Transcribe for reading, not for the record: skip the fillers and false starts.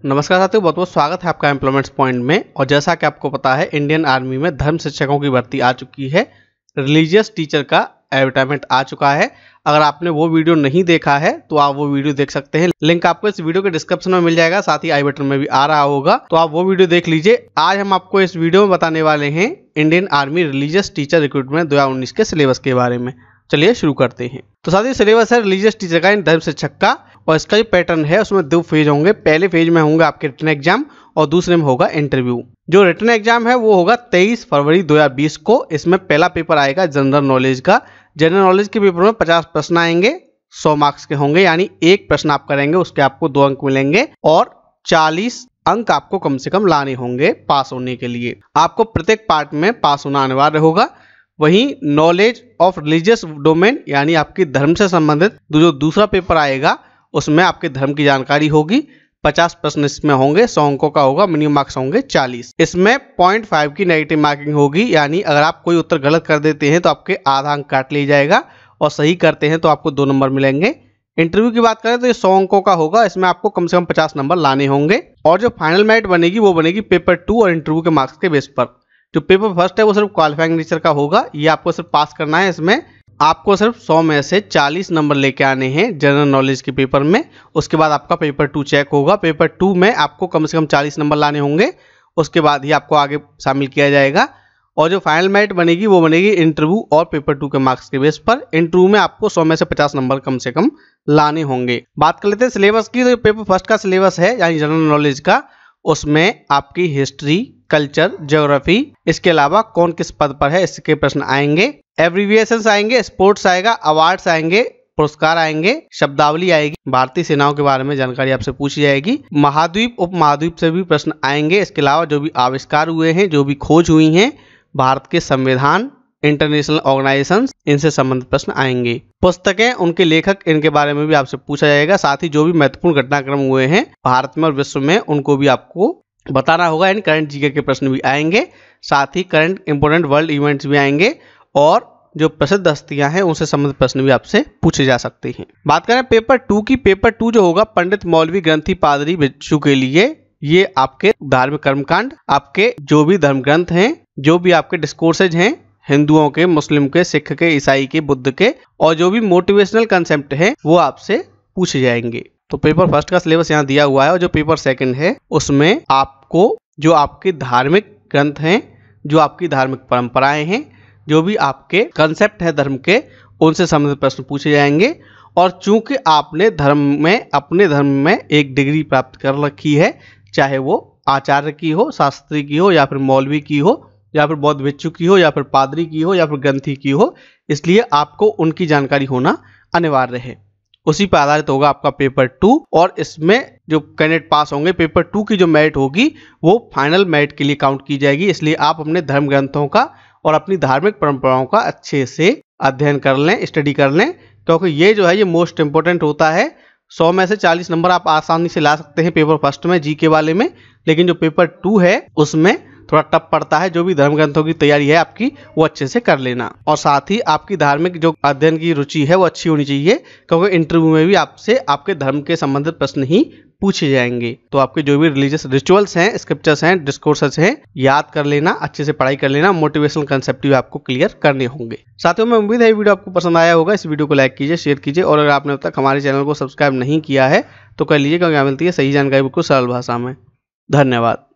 नमस्कार साथियों, बहुत बहुत स्वागत है आपका एम्प्लॉयमेंट्स पॉइंट में। और जैसा कि आपको पता है, इंडियन आर्मी में धर्म शिक्षकों की भर्ती आ चुकी है। रिलीजियस टीचर का एडवर्टाइजमेंट आ चुका है। अगर आपने वो वीडियो नहीं देखा है तो आप वो वीडियो देख सकते हैं। लिंक आपको इस वीडियो के डिस्क्रिप्शन में मिल जाएगा, साथ ही आई बटन में भी आ रहा होगा, तो आप वो वीडियो देख लीजिए। आज हम आपको इस वीडियो में बताने वाले हैं Indian army religious teacher recruitment 2019 के सिलेबस के बारे में। चलिए शुरू करते हैं। तो साथियों, सिलेबस है रिलीजियस टीचर का, धर्म शिक्षक का, और इसका जो पैटर्न है उसमें 2 फेज होंगे। पहले फेज में होंगे आपके रिटन एग्जाम और दूसरे में होगा इंटरव्यू। जो रिटन एग्जाम है वो होगा 23 फरवरी 2020 को। इसमें पहला पेपर आएगा जनरल नॉलेज का। जनरल नॉलेज के पेपर में 50 प्रश्न आएंगे, 100 मार्क्स के होंगे, यानी एक प्रश्न आप करेंगे उसके आपको 2 अंक मिलेंगे और 40 अंक आपको कम से कम लाने होंगे पास होने के लिए। आपको प्रत्येक पार्ट में पास होना अनिवार्य होगा। वहीं नॉलेज ऑफ रिलीजियस डोमेन यानी आपकी धर्म से संबंधित जो दूसरा पेपर आएगा उसमें आपके धर्म की जानकारी होगी। 50 प्रश्न इसमें होंगे, 100 अंकों का होगा, मिनिमम मार्क्स होंगे 40। इसमें 0.5 की नेगेटिव मार्किंग होगी, यानी अगर आप कोई उत्तर गलत कर देते हैं तो आपके आधा अंक काट लिया जाएगा और सही करते हैं तो आपको 2 नंबर मिलेंगे। इंटरव्यू की बात करें तो ये 100 अंकों का होगा। इसमें आपको कम से कम 50 नंबर लाने होंगे और जो फाइनल मेरिट बनेगी वो बनेगी पेपर 2 और इंटरव्यू के मार्क्स के बेस पर। जो पेपर फर्स्ट है वो सिर्फ क्वालिफाइंग नेचर का होगा, ये आपको सिर्फ पास करना है। इसमें आपको सिर्फ 100 में से 40 नंबर लेके आने हैं जनरल नॉलेज के पेपर में। उसके बाद आपका पेपर 2 चेक होगा। पेपर 2 में आपको कम से कम 40 नंबर लाने होंगे, उसके बाद ही आपको आगे शामिल किया जाएगा। और जो फाइनल मेरिट बनेगी वो बनेगी इंटरव्यू और पेपर 2 के मार्क्स के बेस पर। इंटरव्यू में आपको 100 में से 50 नंबर कम से कम लाने होंगे। बात कर लेते हैं सिलेबस की। तो पेपर फर्स्ट का सिलेबस है यानी जनरल नॉलेज का, उसमें आपकी हिस्ट्री, कल्चर, ज्योग्राफी, इसके अलावा कौन किस पद पर है इसके प्रश्न आएंगे, एब्रीविएशंस आएंगे, स्पोर्ट्स आएगा, अवार्ड्स आएंगे, पुरस्कार आएंगे, शब्दावली आएगी, भारतीय सेनाओं के बारे में जानकारी आपसे पूछी जाएगी, महाद्वीप उप महाद्वीप से भी प्रश्न आएंगे। इसके अलावा जो भी आविष्कार हुए हैं, जो भी खोज हुई हैं, भारत के संविधान, इंटरनेशनल ऑर्गेनाइजेशंस, इनसे संबंधित प्रश्न आएंगे। पुस्तकें, उनके लेखक, इनके बारे में भी आपसे पूछा जाएगा। साथ ही जो भी महत्वपूर्ण घटनाक्रम हुए हैं भारत में और विश्व में, उनको भी आपको बताना होगा। इन करंट जीके के प्रश्न भी आएंगे, साथ ही करंट इंपोर्टेंट वर्ल्ड इवेंट्स भी आएंगे और जो प्रसिद्ध हस्तियां हैं उनसे संबंधित प्रश्न भी आपसे पूछे जा सकते हैं। बात करें पेपर 2 की। पेपर 2 जो होगा पंडित, मौलवी, ग्रंथी, पादरी, भिक्षु के लिए, ये आपके धार्मिक कर्मकांड, आपके जो भी धर्म ग्रंथ हैं, जो भी आपके डिस्कोर्सेज हैं, हिंदुओं के, मुस्लिम के, सिख के, ईसाई के, बुद्ध के, और जो भी मोटिवेशनल कंसेप्ट है वो आपसे पूछे जाएंगे। तो पेपर फर्स्ट का सिलेबस यहाँ दिया हुआ है। और जो पेपर सेकंड है उसमें आपको जो आपके धार्मिक ग्रंथ हैं, जो आपकी धार्मिक परंपराएं हैं, जो भी आपके कंसेप्ट है धर्म के, उनसे संबंधित प्रश्न पूछे जाएंगे। और चूंकि आपने अपने धर्म में एक डिग्री प्राप्त कर रखी है, चाहे वो आचार्य की हो, शास्त्री की हो, या फिर मौलवी की हो, या फिर बौद्ध भिक्षु की हो, या फिर पादरी की हो, या फिर ग्रंथी की हो, इसलिए आपको उनकी जानकारी होना अनिवार्य है। उसी पर आधारित होगा आपका पेपर 2। और इसमें जो कैंडिडेट पास होंगे, पेपर 2 की जो मेरिट होगी वो फाइनल मेरिट के लिए काउंट की जाएगी। इसलिए आप अपने धर्म ग्रंथों का और अपनी धार्मिक परंपराओं का अच्छे से अध्ययन कर लें, स्टडी कर लें, क्योंकि ये जो है ये मोस्ट इंपोर्टेंट होता है। 100 में से 40 नंबर आप आसानी से ला सकते हैं पेपर फर्स्ट में, जीके वाले में, लेकिन जो पेपर 2 है उसमें थोड़ा टफ पड़ता है। जो भी धर्म ग्रंथों की तैयारी है आपकी वो अच्छे से कर लेना। और साथ ही आपकी धार्मिक जो अध्ययन की रुचि है वो अच्छी होनी चाहिए, क्योंकि इंटरव्यू में भी आपसे आपके धर्म के संबंधित प्रश्न ही पूछे जाएंगे। तो आपके जो भी रिलीजियस रिचुअल्स हैं, स्क्रिप्चर्स हैं, डिस्कोर्सेस हैं, याद कर लेना, अच्छे से पढ़ाई कर लेना। मोटिवेशनल कंसेप्ट भी आपको क्लियर करने होंगे। साथियों, मैं उम्मीद है ये वीडियो आपको पसंद आया होगा। इस वीडियो को लाइक कीजिए, शेयर कीजिए, और अगर आपने अब तक हमारे चैनल को सब्सक्राइब नहीं किया है तो कर लीजिए, क्योंकि मिलती है सही जानकारी बिल्कुल सरल भाषा में। धन्यवाद।